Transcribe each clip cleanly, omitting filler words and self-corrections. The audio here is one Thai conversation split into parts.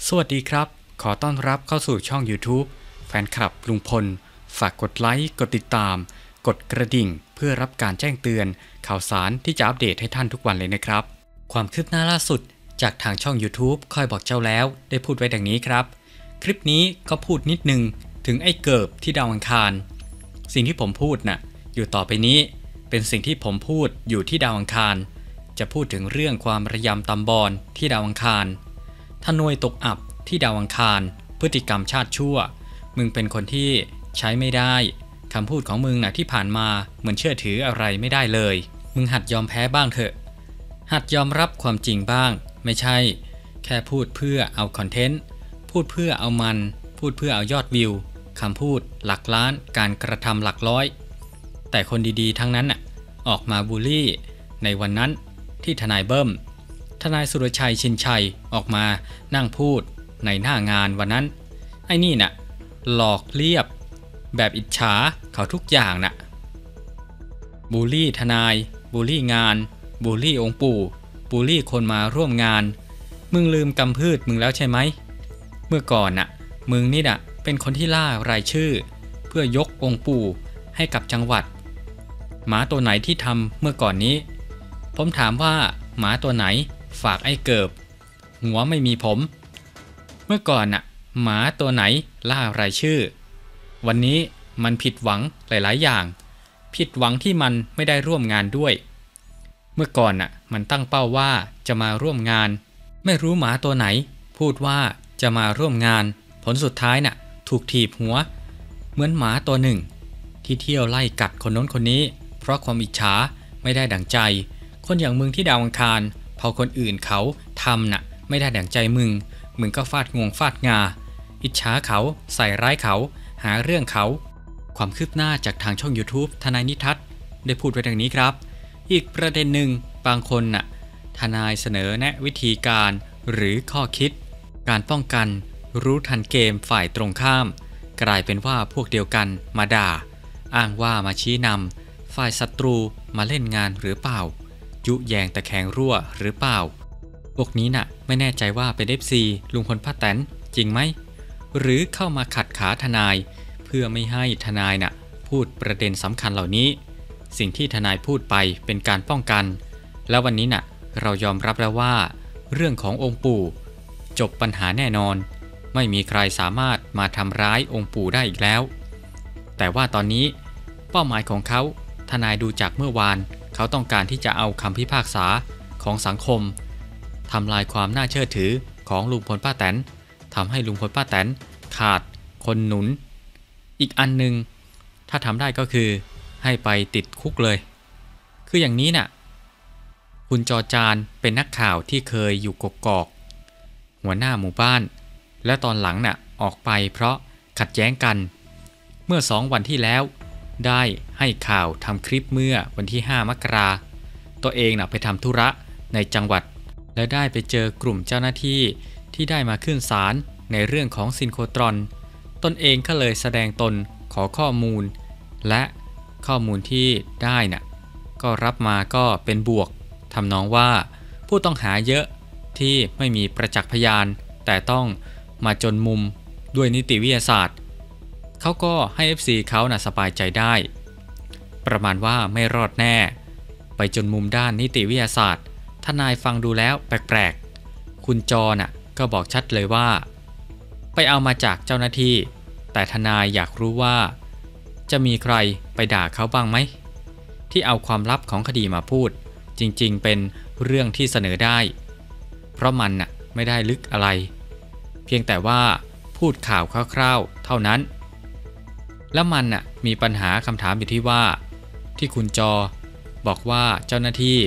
สวัสดีครับขอต้อนรับเข้าสู่ช่อง YouTube แฟนคลับลุงพลฝากกดไลค์กดติดตามกดกระดิ่งเพื่อรับการแจ้งเตือนข่าวสารที่จะอัปเดตให้ท่านทุกวันเลยนะครับความคืบหน้าล่าสุดจากทางช่อง YouTube ค่อยบอกเจ้าแล้วได้พูดไว้ดังนี้ครับคลิปนี้ก็พูดนิดนึงถึงไอ้เกิบที่ดาวอังคารสิ่งที่ผมพูดน่ะอยู่ต่อไปนี้เป็นสิ่งที่ผมพูดอยู่ที่ดาวอังคารจะพูดถึงเรื่องความระยำตำบอลที่ดาวอังคารทนวยตกอับที่ดาวอังคารพฤติกรรมชาติชั่วมึงเป็นคนที่ใช้ไม่ได้คำพูดของมึงน่ะที่ผ่านมาเหมือนเชื่อถืออะไรไม่ได้เลยมึงหัดยอมแพ้บ้างเถอะหัดยอมรับความจริงบ้างไม่ใช่แค่พูดเพื่อเอาคอนเทนต์พูดเพื่อเอามันพูดเพื่อเอายอดวิวคำพูดหลักล้านการกระทำหลักร้อยแต่คนดีๆทั้งนั้นน่ะออกมาบูลลี่ในวันนั้นที่ทนายเบิ้มทนายสุรชัยชินชัยออกมานั่งพูดในหน้างานวันนั้นไอ้นี่น่ะหลอกเลียบแบบอิจฉาเขาทุกอย่างน่ะบูลลี่ทนายบูลลี่งานบูลลี่องค์ปู่บูลลี่คนมาร่วมงานมึงลืมกำพืชมึงแล้วใช่ไหมเมื่อก่อนน่ะมึงนี่น่ะเป็นคนที่ล่ารายชื่อเพื่อยกองค์ปู่ให้กับจังหวัดหมาตัวไหนที่ทำเมื่อก่อนนี้ผมถามว่าหมาตัวไหนฝากไอ้เกิบหัวไม่มีผมเมื่อก่อนน่ะหมาตัวไหนล่ารายชื่อวันนี้มันผิดหวังหลายๆอย่างผิดหวังที่มันไม่ได้ร่วมงานด้วยเมื่อก่อนน่ะมันตั้งเป้าว่าจะมาร่วมงานไม่รู้หมาตัวไหนพูดว่าจะมาร่วมงานผลสุดท้ายน่ะถูกถีบหัวเหมือนหมาตัวหนึ่งที่เที่ยวไล่กัดคนโน้นคนนี้เพราะความอิจฉาไม่ได้ดั่งใจคนอย่างมึงที่ดาวอังคารพอคนอื่นเขาทำน่ะไม่ได้ดั่งใจมึงก็ฟาดงวงฟาดงาอิจฉาเขาใส่ร้ายเขาหาเรื่องเขาความคืบหน้าจากทางช่อง YouTube ทนายนิทัศน์ได้พูดไว้ดังนี้ครับอีกประเด็นหนึ่งบางคนน่ะทนายเสนอแนะวิธีการหรือข้อคิดการป้องกันรู้ทันเกมฝ่ายตรงข้ามกลายเป็นว่าพวกเดียวกันมาด่าอ้างว่ามาชี้นำฝ่ายศัตรูมาเล่นงานหรือเปล่ายุแยงตะแคงรั่วหรือเปล่าพวกนี้น่ะไม่แน่ใจว่าเป็น FC ลุงพลป้าแตนจริงไหมหรือเข้ามาขัดขาทนายเพื่อไม่ให้ทนายน่ะพูดประเด็นสำคัญเหล่านี้สิ่งที่ทนายพูดไปเป็นการป้องกันแล้ววันนี้น่ะเรายอมรับแล้วว่าเรื่องขององค์ปู่จบปัญหาแน่นอนไม่มีใครสามารถมาทำร้ายองค์ปู่ได้อีกแล้วแต่ว่าตอนนี้เป้าหมายของเขาทนายดูจากเมื่อวานเขาต้องการที่จะเอาคำพิพากษาของสังคมทำลายความน่าเชื่อถือของลุงพลป้าแตนทำให้ลุงพลป้าแตนขาดคนหนุนอีกอันนึงถ้าทำได้ก็คือให้ไปติดคุกเลยคืออย่างนี้น่ะคุณจอจานเป็นนักข่าวที่เคยอยู่กกอกหัวหน้าหมู่บ้านและตอนหลังน่ะออกไปเพราะขัดแย้งกันเมื่อ2 วันที่แล้วได้ให้ข่าวทำคลิปเมื่อวันที่5 มกราตัวเองน่ะไปทำธุระในจังหวัดและได้ไปเจอกลุ่มเจ้าหน้าที่ที่ได้มาขึ้นศาลในเรื่องของซินโครตรอนตนเองก็เลยแสดงตนขอข้อมูลและข้อมูลที่ได้น่ะก็รับมาก็เป็นบวกทำนองว่าผู้ต้องหาเยอะที่ไม่มีประจักษ์พยานแต่ต้องมาจนมุมด้วยนิติวิทยาศาสตร์เขาก็ให้ FC เขาน่ะสบายใจได้ประมาณว่าไม่รอดแน่ไปจนมุมด้านนิติวิทยาศาสตร์ทนายฟังดูแล้วแปลกๆคุณจอน่ะก็บอกชัดเลยว่าไปเอามาจากเจ้าหน้าที่แต่ทนายอยากรู้ว่าจะมีใครไปด่าเขาบ้างไหมที่เอาความลับของคดีมาพูดจริงๆเป็นเรื่องที่เสนอได้เพราะมันน่ะไม่ได้ลึกอะไรเพียงแต่ว่าพูดข่าวคร่าวๆเท่านั้นแล้วมันน่ะมีปัญหาคำถามอยู่ที่ว่าที่คุณจอบอกว่าเจ้าหน้าที่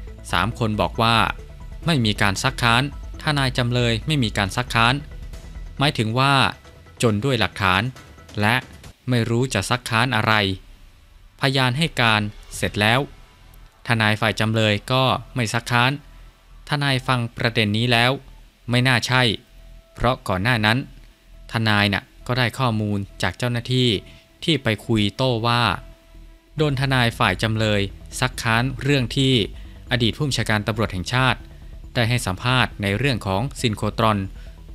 3 คนบอกว่าไม่มีการซักค้านทนายจำเลยไม่มีการซักค้านหมายถึงว่าจนด้วยหลักฐานและไม่รู้จะซักค้านอะไรพยานให้การเสร็จแล้วทนายฝ่ายจำเลยก็ไม่ซักค้านทนายฟังประเด็นนี้แล้วไม่น่าใช่เพราะก่อนหน้านั้นทนายน่ะก็ได้ข้อมูลจากเจ้าหน้าที่ที่ไปคุยโต้ว่าโดนทนายฝ่ายจำเลยซักค้านเรื่องที่อดีตผู้บัญชาการตำรวจแห่งชาติได้ให้สัมภาษณ์ในเรื่องของซินโครตรอนไป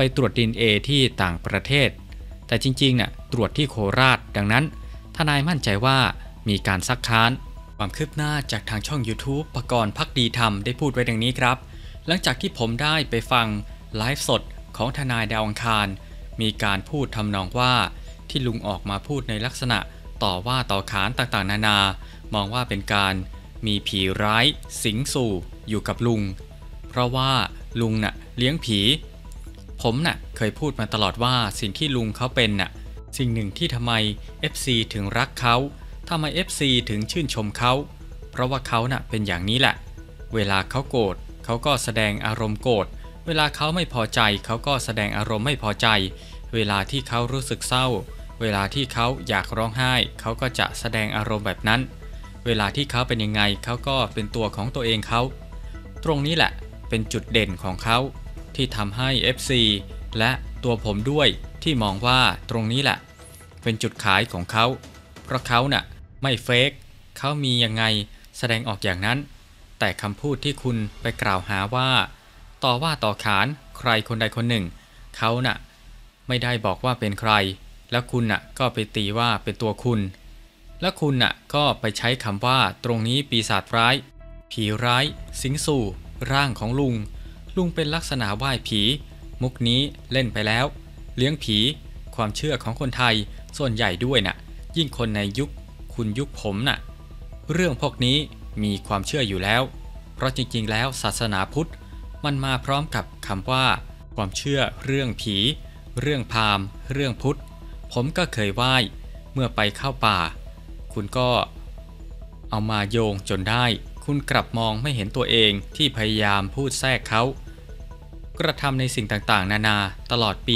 ไปตรวจ DNA ที่ต่างประเทศแต่จริงๆน่ะตรวจที่โคราชดังนั้นทนายมั่นใจว่ามีการซักค้านความคืบหน้าจากทางช่อง YouTube ปกรณ์ภักดีธรรมได้พูดไว้ดังนี้ครับหลังจากที่ผมได้ไปฟังไลฟ์สดของทนายดาวอังคารมีการพูดทำนองว่าที่ลุงออกมาพูดในลักษณะต่อว่าต่อขานต่างๆนานามองว่าเป็นการมีผีร้ายสิงสู่อยู่กับลุงเพราะว่าลุงน่ะเลี้ยงผีผมน่ะเคยพูดมาตลอดว่าสิ่งที่ลุงเขาเป็นน่ะสิ่งหนึ่งที่ทำไม FC ถึงรักเขาทำไม FC ถึงชื่นชมเขาเพราะว่าเขาน่ะเป็นอย่างนี้แหละเวลาเขาโกรธเขาก็แสดงอารมณ์โกรธเวลาเขาไม่พอใจเขาก็แสดงอารมณ์ไม่พอใจเวลาที่เขารู้สึกเศร้าเวลาที่เขาอยากร้องไห้เขาก็จะแสดงอารมณ์แบบนั้นเวลาที่เขาเป็นยังไงเขาก็เป็นตัวของตัวเองเขาตรงนี้แหละเป็นจุดเด่นของเขาที่ทำให้ FC และตัวผมด้วยที่มองว่าตรงนี้แหละเป็นจุดขายของเขาเพราะเขาน่ะไม่เฟกเขามียังไงแสดงออกอย่างนั้นแต่คำพูดที่คุณไปกล่าวหาว่าต่อขานใครคนใดคนหนึ่งเขาน่ะไม่ได้บอกว่าเป็นใครแล้วคุณน่ะก็ไปตีว่าเป็นตัวคุณแล้วคุณน่ะก็ไปใช้คำว่าตรงนี้ปีศาจร้ายผีร้ายสิงสู่ร่างของลุงเป็นลักษณะไหว้ผีมุกนี้เล่นไปแล้วเลี้ยงผีความเชื่อของคนไทยส่วนใหญ่ด้วยน่ะยิ่งคนในยุคคุณยุคผมน่ะเรื่องพวกนี้มีความเชื่ออยู่แล้วเพราะจริงๆแล้วศาสนาพุทธมันมาพร้อมกับคำว่าความเชื่อเรื่องผีเรื่องพราหมณ์เรื่องพุทธผมก็เคยไหว้เมื่อไปเข้าป่าคุณก็เอามาโยงจนได้คุณกลับมองไม่เห็นตัวเองที่พยายามพูดแทรกเขากระทำในสิ่งต่างๆนานาตลอดปี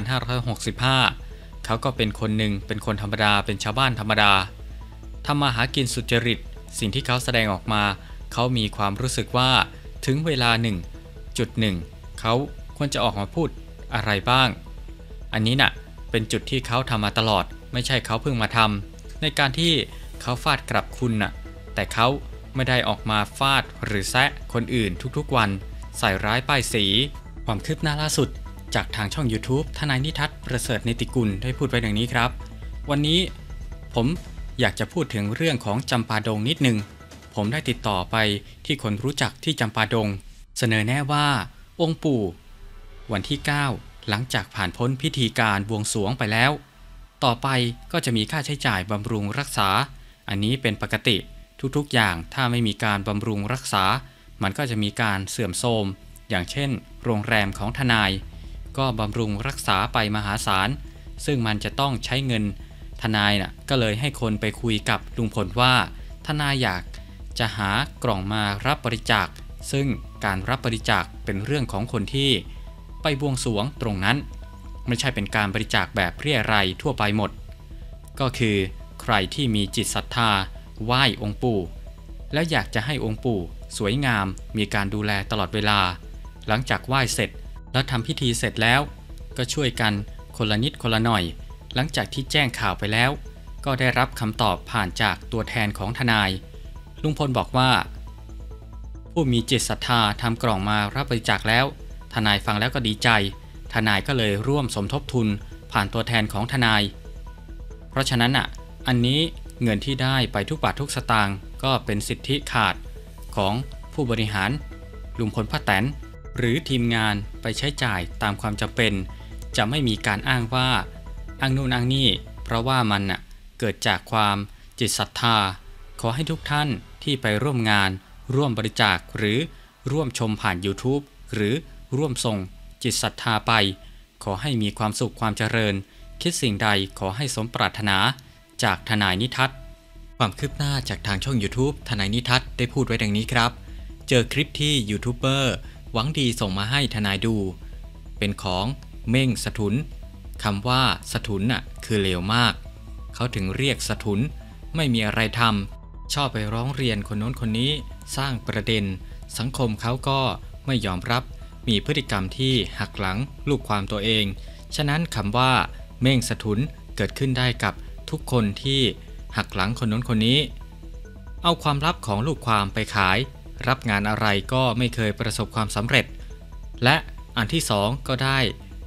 2565 เขาก็เป็นคนหนึ่งเป็นคนธรรมดาเป็นชาวบ้านธรรมดาทำมาหากินสุจริตสิ่งที่เขาแสดงออกมาเขามีความรู้สึกว่าถึงเวลา1.1เขาควรจะออกมาพูดอะไรบ้างอันนี้น่ะเป็นจุดที่เขาทำมาตลอดไม่ใช่เขาเพิ่งมาทำในการที่เขาฟาดกลับคุณน่ะแต่เขาไม่ได้ออกมาฟาดหรือแซะคนอื่นทุกๆวันใส่ร้ายป้ายสีความคืบหน้าล่าสุดจากทางช่อง YouTube ทนายนิทัศน์ประเสริฐเนติกุลได้พูดไว้ดังนี้ครับวันนี้ผมอยากจะพูดถึงเรื่องของจำปาดงนิดนึงผมได้ติดต่อไปที่คนรู้จักที่จำปาดงเสนอแน่ว่าองค์ปู่วันที่ 9 หลังจากผ่านพ้นพิธีการบวงสรวงไปแล้วต่อไปก็จะมีค่าใช้จ่ายบำรุงรักษาอันนี้เป็นปกติทุกๆอย่างถ้าไม่มีการบำรุงรักษามันก็จะมีการเสื่อมโทรมอย่างเช่นโรงแรมของทนายก็บำรุงรักษาไปมหาศาลซึ่งมันจะต้องใช้เงินทนายน่ะก็เลยให้คนไปคุยกับลุงพลว่าทนายอยากจะหากล่องมารับบริจาคซึ่งการรับบริจาคเป็นเรื่องของคนที่ไปบวงสรวงตรงนั้นไม่ใช่เป็นการบริจาคแบบเรี่ยไรทั่วไปหมดก็คือใครที่มีจิตศรัทธาไหว้องค์ปู่แล้วอยากจะให้องค์ปู่สวยงามมีการดูแลตลอดเวลาหลังจากไหว้เสร็จแล้วทำพิธีเสร็จแล้วก็ช่วยกันคนละนิดคนละหน่อยหลังจากที่แจ้งข่าวไปแล้วก็ได้รับคำตอบผ่านจากตัวแทนของทนายลุงพลบอกว่าผู้มีจิตศรัทธาทำกล่องมารับบริจาคแล้วทนายฟังแล้วก็ดีใจทนายก็เลยร่วมสมทบทุนผ่านตัวแทนของทนายเพราะฉะนั้นอันนี้เงินที่ได้ไปทุกบาททุกสตางค์ก็เป็นสิทธิขาดของผู้บริหารลุงพลป้าแตนหรือทีมงานไปใช้จ่ายตามความจำเป็นจะไม่มีการอ้างว่าอ้างนู่นอ้างนี่เพราะว่ามันเกิดจากความจิตศรัทธาขอให้ทุกท่านที่ไปร่วมงานร่วมบริจาคหรือร่วมชมผ่าน YouTube หรือร่วมส่งจิตศรัทธาไปขอให้มีความสุขความเจริญคิดสิ่งใดขอให้สมปรารถนาจากทนายนิทัศน์ความคืบหน้าจากทางช่อง YouTube ทนายนิทัศน์ได้พูดไว้ดังนี้ครับเจอคลิปที่ยูทูบเบอร์หวังดีส่งมาให้ทนายดูเป็นของเม่งสถุนคำว่าสถุนคือเลวมากเขาถึงเรียกสถุนไม่มีอะไรทำชอบไปร้องเรียนคนโน้นคนนี้สร้างประเด็นสังคมเขาก็ไม่ยอมรับมีพฤติกรรมที่หักหลังลูกความตัวเองฉะนั้นคำว่าเม่งสถุนเกิดขึ้นได้กับทุกคนที่หักหลังคนโน้นคนนี้เอาความลับของลูกความไปขายรับงานอะไรก็ไม่เคยประสบความสำเร็จและอันที่สองก็ได้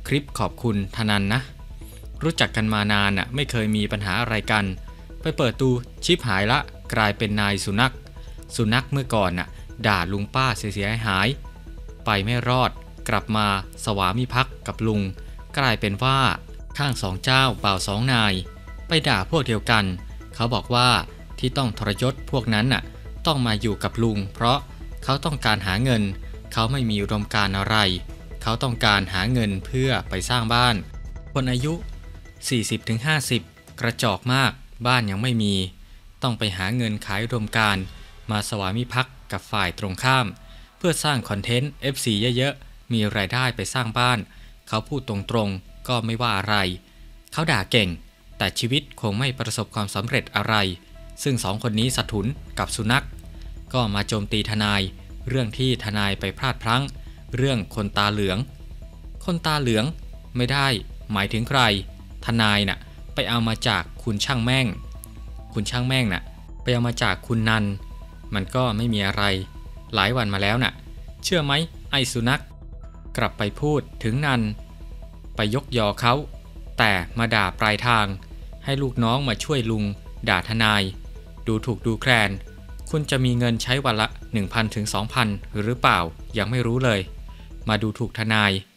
คลิปขอบคุณธนันนะรู้จักกันมานานน่ะไม่เคยมีปัญหาอะไรกันไปเปิดตูชิปหายละกลายเป็นนายสุนัขเมื่อก่อนน่ะด่าลุงป้าเสียหายไปไม่รอดกลับมาสวามิภักดิ์กับลุงกลายเป็นว่าข้างสองเจ้าบ่าวสองนายไปด่าพวกเดียวกันเขาบอกว่าที่ต้องทรยศพวกนั้นน่ะต้องมาอยู่กับลุงเพราะเขาต้องการหาเงินเขาไม่มีอุดมการณ์อะไรเขาต้องการหาเงินเพื่อไปสร้างบ้านคนอายุ 40-50 กระจอกมากบ้านยังไม่มีต้องไปหาเงินขายอุดมการณ์มาสวามิภักดิ์กับฝ่ายตรงข้ามเพื่อสร้างคอนเทนต์ FC เยอะๆมีรายได้ไปสร้างบ้านเขาพูดตรงๆก็ไม่ว่าอะไรเขาด่าเก่งแต่ชีวิตคงไม่ประสบความสำเร็จอะไรซึ่งสองคนนี้สะทุนกับสุนัขก็มาโจมตีทนายเรื่องที่ทนายไปพลาดพลั้งเรื่องคนตาเหลืองไม่ได้หมายถึงใครทนายน่ะไปเอามาจากคุณช่างแม่งน่ะไปเอามาจากคุณนันมันก็ไม่มีอะไรหลายวันมาแล้วน่ะเชื่อไหมไอ้สุนัขกลับไปพูดถึงนันไปยกยอเขาแต่มาด่าปลายทางให้ลูกน้องมาช่วยลุงด่าทนายดูถูกดูแคลนคุณจะมีเงินใช้วันละ 1,000 ถึง 2,000 หรือเปล่ายังไม่รู้เลยมาดูถูกทนาย